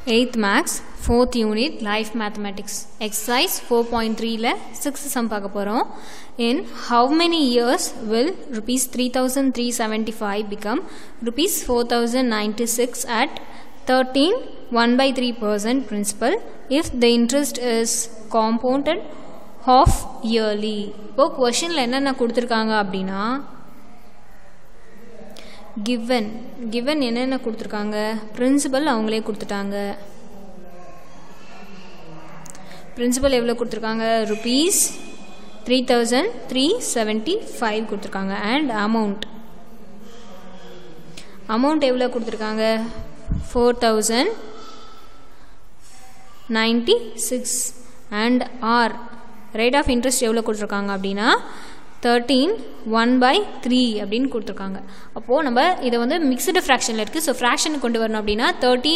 8th Max 4th Unit Life Mathematics Exercise 4.3 ல 6th sum பார்க்க போறோம். In how many years will rupees 3,375 become rupees 4,096 at 13.1/3% principal if the interest is compounded half yearly? இப்போ questionல என்னென்ன கொடுத்திருக்காங்க அப்படின்னா given என்னென்ன கொடுத்திருக்காங்க, பிரின்சிபல் அவங்களே கொடுத்துட்டாங்க. பிரின்சிபல் எவ்வளோ கொடுத்துருக்காங்க, rupees 3,375 கொடுத்துருக்காங்க. அண்ட் அமௌண்ட் எவ்வளோ கொடுத்துருக்காங்க, 4,096. அண்ட் ரேட் ஆஃப் இன்ட்ரெஸ்ட் எவ்வளோ கொடுத்துருக்காங்க அப்படின்னா 13.1/3 அப்படின்னு கொடுத்துருக்காங்க. அப்போது நம்ம இதை வந்து மிக்சடு ஃப்ராக்ஷனில் இருக்குது. ஸோ ஃப்ராக்ஷனுக்கு கொண்டு வரணும் அப்படின்னா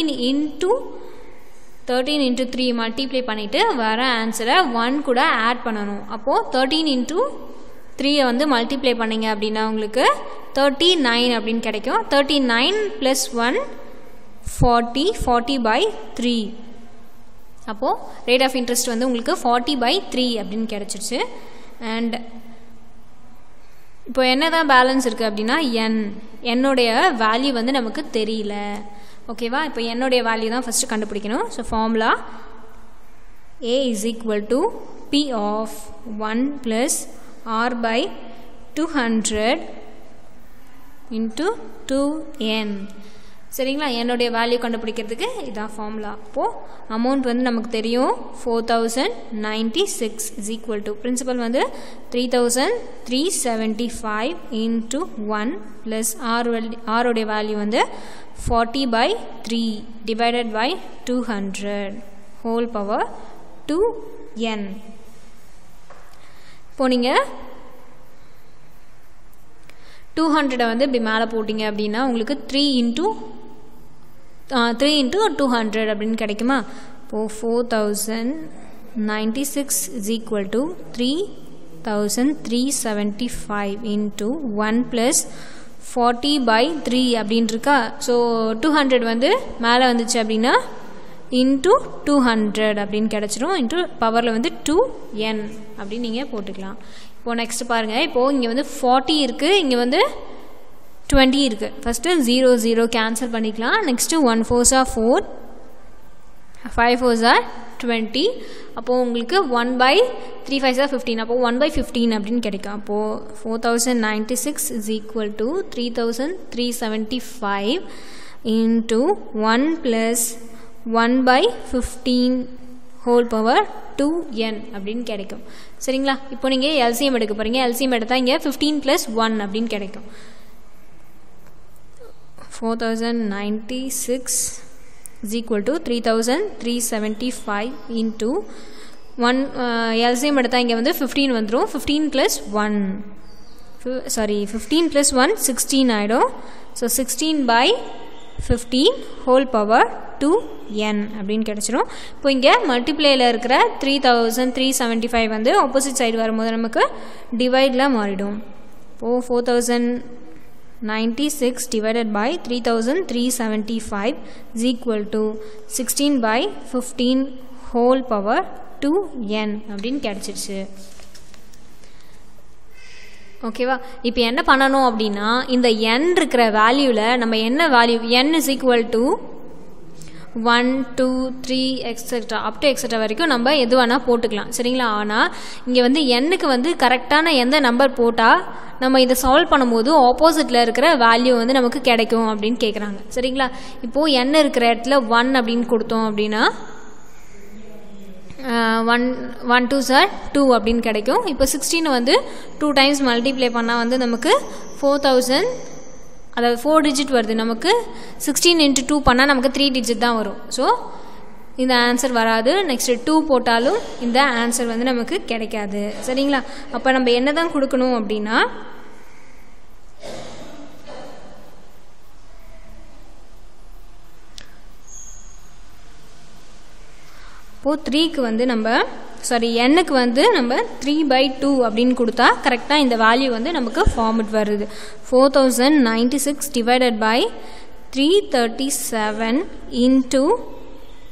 13 into 3 மல்டிப்ளை பண்ணிவிட்டு வர ஆன்சரை 1 கூட ஆட் பண்ணணும். அப்போது 13 into 3 வந்து மல்டிப்ளை பண்ணிங்க அப்படின்னா உங்களுக்கு 39 அப்படின்னு கிடைக்கும். 39 + 1 40/3. அப்போது ரேட் ஆஃப் இன்ட்ரெஸ்ட் வந்து உங்களுக்கு 40/3 அப்படின்னு கிடச்சிருச்சு. அண்ட் இப்போ என்ன தான் பேலன்ஸ் இருக்குது அப்படின்னா என்னுடைய வேல்யூ வந்து நமக்கு தெரியல. ஓகேவா, இப்போ என்னுடைய வேல்யூ தான் ஃபஸ்ட்டு கண்டுபிடிக்கணும். So formula A is equal to P of 1 plus R/200 into 2n. சரிங்களா, என்னுடைய வேல்யூ கண்டுபிடிக்கிறதுக்கு இதான் ஃபார்முலா. அப்போது அமௌண்ட் வந்து நமக்கு தெரியும் 4,096 is equal to பிரின்சிபல் வந்து 3,375 into 1 plus ஆரோடைய வேல்யூ வந்து 40/3 divided by 200 whole power 2n. இப்போ நீங்கள் 200 வந்து இப்படி மேலே போட்டிங்க அப்படின்னா உங்களுக்கு 3 into 200 அப்படின்னு கிடைக்குமா. இப்போது 4,096 is equal to 3,375 into 1 plus 40/3 அப்படின்னு இருக்கா. ஸோ 200 வந்து மேலே வந்துச்சு அப்படின்னா இன்ட்டு 200 அப்படின்னு கிடச்சிரும். இன்ட்டு பவரில் வந்து 2n அப்படின்னு நீங்கள் போட்டுக்கலாம். இப்போது நெக்ஸ்ட் பாருங்கள், இப்போது இங்கே வந்து 40 இருக்குது, இங்கே வந்து 20 இருக்குது. ஃபஸ்ட்டு 0 கேன்சல் பண்ணிக்கலாம். Next 1 4s are 4, 5 4s are 20. அப்போது உங்களுக்கு 1/3 5s are 15. அப்போது 1/15 அப்படின்னு கிடைக்கும். அப்போது 4,096 is equal to 3,375 into 1 plus 1/15 whole power 2n அப்படின்னு கிடைக்கும். சரிங்களா, இப்போ நீங்கள் எல்சிஎம் எடுக்க போகிறீங்க. எல்சிஎம் எடுத்தால் இங்கே 15 + 1 அப்படின்னு கிடைக்கும். 4,096 is equal to 3,375 into 1. LCM எடுத்தால் இங்கே வந்து 15 வந்துடும். 15 + 1 16 ஆகிடும். ஸோ 16/15 whole power 2n அப்படின்னு கிடச்சிரும். இப்போ இங்கே மல்டிப்ளேயில் இருக்கிற 3,375 வந்து ஆப்போசிட் சைடு வரும்போது நமக்கு டிவைடில் மாறிடும். இப்போது 4,096 divided by 3,375 is equal to 16/15 whole power 2n அப்படின்னு கிடச்சிருச்சு. ஓகேவா, இப்போ என்ன பண்ணணும் அப்படின்னா இந்த n இருக்கிற வேல்யூவில் நம்ம என்ன value n is equal to 1 2 3 etcetera up to etcetera வரைக்கும் நம்ம எது வேணால் போட்டுக்கலாம். சரிங்களா, ஆனால் இங்கே வந்து எண்ணுக்கு வந்து கரெக்டான எந்த நம்பர் போட்டால் நம்ம இதை சால்வ் பண்ணும்போது ஆப்போசிட்டில் இருக்கிற வேல்யூ வந்து நமக்கு கிடைக்கும் அப்படின்னு கேட்குறாங்க. சரிங்களா, இப்போது n இருக்கிற இடத்துல 1 அப்படின்னு கொடுத்தோம் அப்படின்னா 1 2s are 2 அப்படின்னு கிடைக்கும். இப்போ 16 வந்து 2 times மல்டிப்ளை பண்ணால் வந்து நமக்கு 4,000, அதாவது 4 டிஜிட் வருது. நமக்கு 16 into 2 பண்ணால் நமக்கு 3 டிஜிட் தான் வரும். ஸோ இந்த ஆன்சர் வராது. நெக்ஸ்ட்டு 2 போட்டாலும் இந்த ஆன்சர் வந்து நமக்கு கிடைக்காது. சரிங்களா, அப்போ நம்ம என்ன தான் கொடுக்கணும் அப்படின்னா இப்போது 3க்கு வந்து எண்ணுக்கு வந்து நம்ம 3/2 அப்படின்னு கொடுத்தா கரெக்டாக இந்த வேல்யூ வந்து நமக்கு ஃபார்மட் வருது. 4,096 divided by 337 into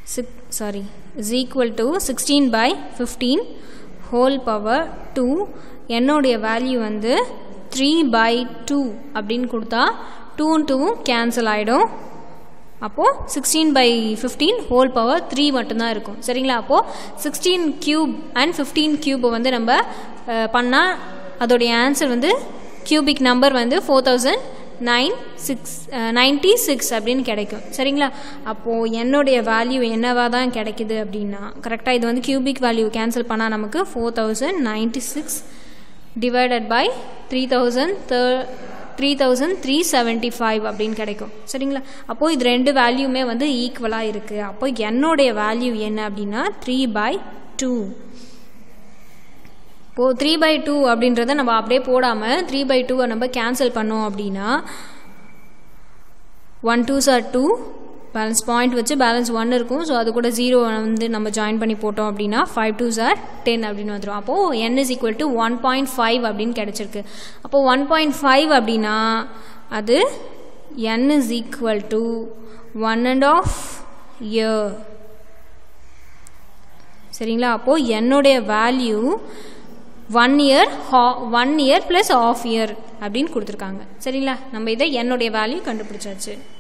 is equal to 16 by 15 whole power 2. என்னோடைய வேல்யூ வந்து 3 by 2 அப்படின்னு கொடுத்தா 2 2 கேன்சல் ஆகிடும். அப்போது 16 by 15 whole power 3 மட்டும்தான் இருக்கும். சரிங்களா? அப்போது 16 cube and 15 cube வந்து நம்ம பண்ணால் அதோடைய ஆன்சர் வந்து கியூபிக் நம்பர் வந்து 4096 அப்படின்னு கிடைக்கும். சரிங்களா? அப்போது என்னுடைய வேல்யூ என்னவாக தான் கிடைக்குது அப்படின்னா கரெக்டாக இது வந்து கியூபிக் வேல்யூ கேன்சல் பண்ணால் நமக்கு 4096 டிவைடட் பை 3375 அப்படின்னு கிடைக்கும். சரிங்களா? அப்போது இது ரெண்டு வேல்யூமே வந்து ஈக்குவலாக இருக்குது. அப்போ என்னுடைய வேல்யூ என்ன அப்படின்னா 3/2. இப்போது 3/2 அப்படின்றத நம்ம அப்படியே போடாமல் 3/2 நம்ம கேன்சல் பண்ணோம் அப்படின்னா 1 2s are 2, பேலன்ஸ் பாயிண்ட் வச்சு பேலன்ஸ் 1 இருக்கும். ஸோ அது கூட 0 வந்து நம்ம ஜாயின் பண்ணி போட்டோம் அப்படின்னா 5 2s are 10 அப்படின்னு வந்துடும். அப்போது n is equal to 1.5 அப்படின்னு கிடச்சிருக்கு. அப்போது 1.5 அப்படின்னா அது n is equal to 1.5 year. சரிங்களா? அப்போது என்னுடைய value 1 year plus half year அப்படின்னு கொடுத்துருக்காங்க. சரிங்களா? நம்ம இதை என்னுடைய வேல்யூ கண்டுபிடிச்சாச்சு.